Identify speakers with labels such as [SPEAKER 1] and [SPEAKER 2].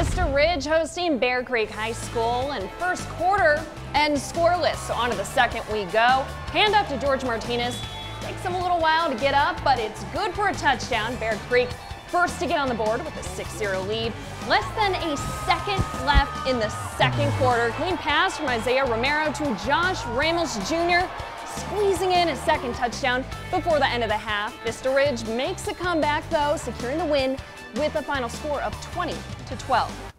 [SPEAKER 1] Vista Ridge hosting Bear Creek High School, and first quarter ends scoreless. So on to the second we go. Hand up to George Martinez. Takes him a little while to get up, but it's good for a touchdown. Bear Creek first to get on the board with a 6-0 lead. Less than a second left in the second quarter. Clean pass from Isaiah Romero to Josh Ramos Jr., squeezing in a second touchdown before the end of the half. Vista Ridge makes a comeback though, securing the win with a final score of 20-12.